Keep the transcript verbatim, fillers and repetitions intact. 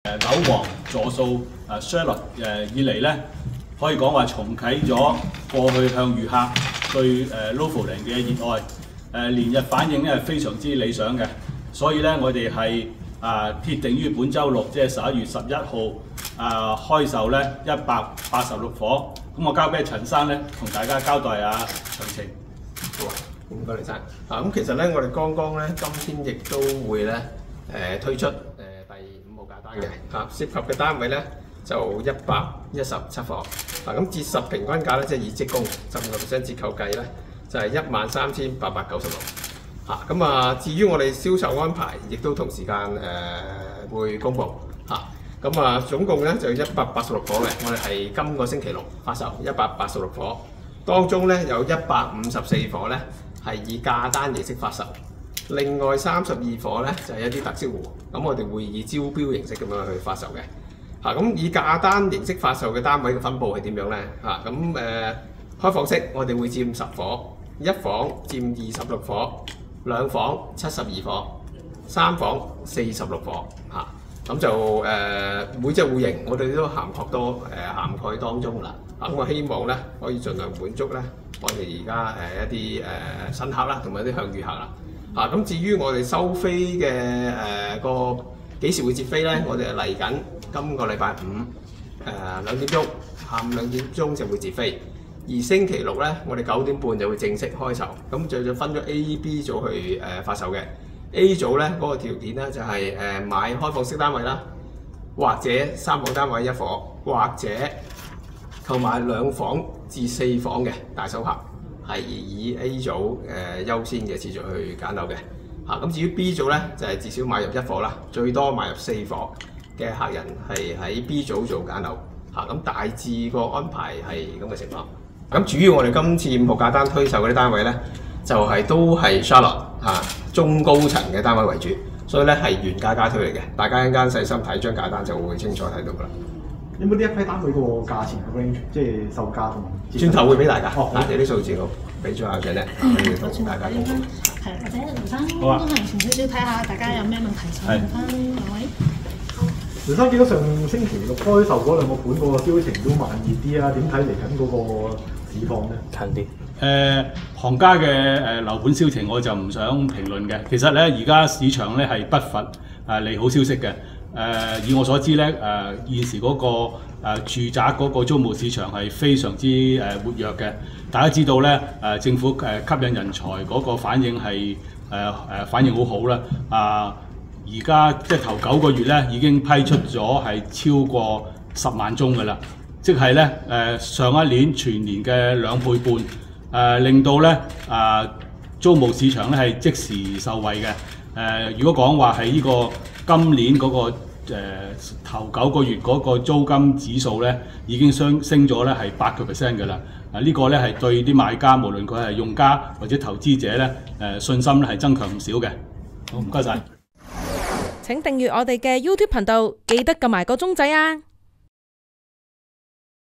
誒樓王座數誒 Charlotte 誒以嚟咧，可以講話重啟咗過去向預客對誒 Lofoten 嘅熱愛。誒連日反應咧係非常之理想嘅，所以咧我哋係啊鐵定於本週六，即係十一月十一號啊開售咧一百八十六伙。咁我交俾陳生咧，同大家交代下詳情。 好啊，唔該你生。啊咁其實咧，我哋剛剛咧今天亦都會咧誒、呃、推出誒、呃、第五號價單嘅，啊涉及嘅單位咧就一百一十七伙。啊咁折實平均價咧，即係以職工十五個 percent 折扣計咧，就係一萬三千八百九十六。嚇咁啊，至於我哋銷售安排，亦都同時間誒、呃、會公佈嚇。咁啊，總共咧就一百八十六伙嘅，我哋係今個星期六發售一百八十六伙，當中咧有一百五十四伙咧係以價單形式發售，另外三十二伙咧就係、是、一啲特色戶，咁我哋會以招標形式咁樣去發售嘅。嚇、啊、咁以價單形式發售嘅單位嘅分佈係點樣咧？嚇咁誒開放式我哋會佔十伙，一房佔二十六伙，兩房七十二伙，三房四十六伙嚇。啊咁就誒、呃、每隻戶型，我哋都涵蓋多誒、呃、涵蓋當中啦。咁我希望咧可以盡量滿足咧我哋而家誒一啲誒、呃、新客啦，同埋啲向預客啦。啊咁至於我哋收飛嘅誒個幾時會接飛咧？我哋係嚟緊今個禮拜五誒兩點鐘，下午兩點鐘就會接飛。而星期六咧，我哋九點半就會正式開售。咁就就分咗 A、B 組去誒、呃、發售嘅。A 組咧嗰、那個條件咧就係、是、誒、呃、買開放式單位啦，或者三房單位一伙，或者購買兩房至四房嘅大手客，係以 A 組誒、呃、優先嘅次序去揀樓嘅。嚇、啊、咁至於 B 組咧就係、是、至少買入一伙啦，最多買入四伙嘅客人係喺 B 組做揀樓。嚇、啊、咁大致個安排係咁嘅情況。咁、啊、主要我哋今次五號價單推售嗰啲單位咧，就係、是、都係 Charlotte 嚇、啊、中高層嘅單位為主，所以咧係原價加推嚟嘅。大家一陣間細心睇張價單就會清楚睇到㗎啦。 有冇呢一批單位個價錢嘅 range， 即係售價同埋？ 轉頭會俾大家， 哦， 嗱，你啲數字我俾咗阿 Janet，同大家公佈。 係，或者劉生都係前少少睇下，大家有咩問題想問翻兩位。 劉生見到上星期六開售嗰兩個盤嗰個銷情都慢熱啲啊，點睇嚟緊嗰個市況咧？ 近啲。誒、呃、行家嘅誒、呃、樓盤銷情我就唔想評論嘅。其實咧，而家市場咧係不乏誒、呃、利好消息嘅。誒、呃、以我所知咧，誒、呃、現時嗰、那個、呃、住宅嗰個租務市場係非常之誒、呃、活躍嘅。大家知道咧，誒、呃、政府誒吸引人才嗰個反應係誒誒反應好好啦。啊，而家即係頭九個月咧已經批出咗係超過十萬宗㗎啦，即係咧誒上一年全年嘅兩倍半。誒、呃、令到咧啊、呃、租務市場咧係即時受惠嘅。誒、呃、如果講話係呢個今年嗰、那個誒、呃、頭九個月嗰個租金指數咧已經升升咗咧係八個 percent 嘅啦。啊、這個、呢個咧係對啲買家無論佢係用家或者投資者咧誒、呃、信心咧係增強唔少嘅。好，唔該晒。 請訂閱我哋嘅 YouTube 頻道，記得撳埋個鐘仔啊！